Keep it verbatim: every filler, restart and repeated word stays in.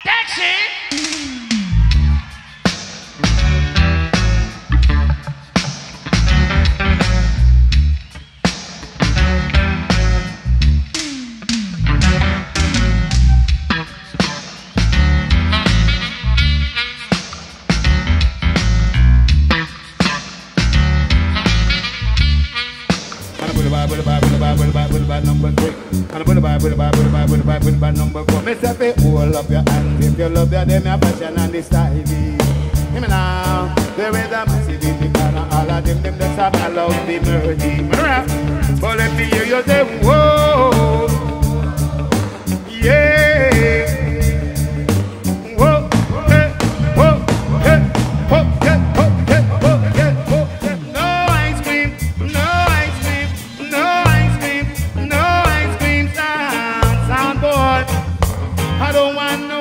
Number three, and I put the Bible, the Bible, the Bible, the Bible, the Bible, number four. Me say, fi hold up your hands if you love your them, your passion and the style. Hear me now, there is a massive music and all of them, them just have a love the melody. But let me hear you say, whoa, yeah, whoa, hey, whoa, hey, whoa, hey, whoa, hey, whoa, hey, whoa, hey. No ice cream, no ice cream, no ice cream, no ice cream sound, sound boy. I don't want no